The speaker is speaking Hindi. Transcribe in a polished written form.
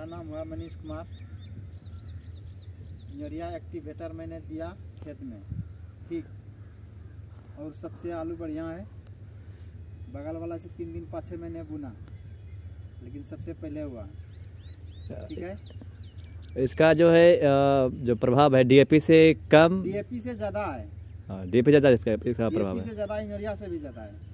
मेरा नाम हुआ मनीष कुमार। यूरिया एक्टिवेटर मैंने दिया खेत में, ठीक, और सबसे आलू बढ़िया है। बगल वाला से 3 दिन पाछे मैंने बुना, लेकिन सबसे पहले हुआ, ठीक है। इसका जो है जो प्रभाव है डीएपी से कम, डीएपी से ज़्यादा है। हाँ, डीएपी ज़्यादा इसका प्रभाव डीएपी है, से ज़्यादा, यूरिया से भी ज़्यादा है।